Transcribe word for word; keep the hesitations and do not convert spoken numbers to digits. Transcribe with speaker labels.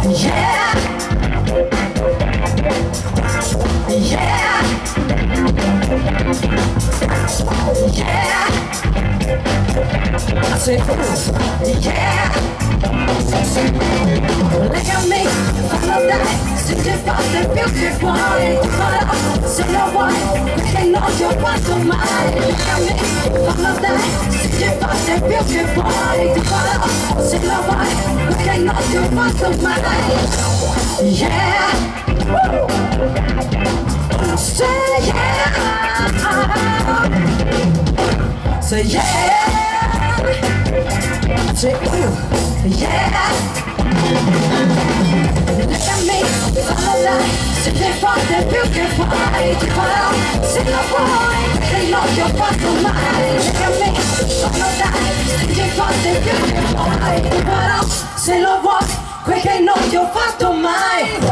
Speaker 1: Yeah, yeah, yeah. I say, ooh, yeah. Look at me, follow that. C'était pas the beautiful. Voilà, c'est le one. They know you're part of mine. Look at me, follow that. C'était pas the beautiful. Voilà, c'est le one. They know you're part of mine. Yeah. Woo. Say yeah. Say yeah. Say ooh, yeah. Look at me, follow that. C'était pas the beautiful. Voilà, c'est le one. They know you're part of mine. Look at me, follow that. C'était pas the beautiful. Voilà, c'est le one. Quick, they know you're part of mine.